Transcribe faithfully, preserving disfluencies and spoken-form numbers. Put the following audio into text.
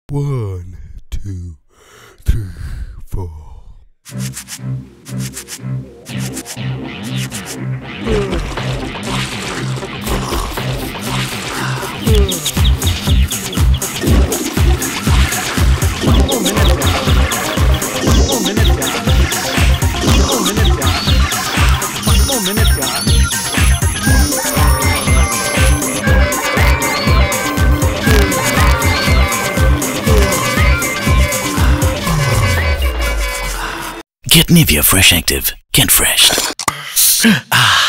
One, two, three, four. Get NIVEA Fresh Active. Get fresh. Ah.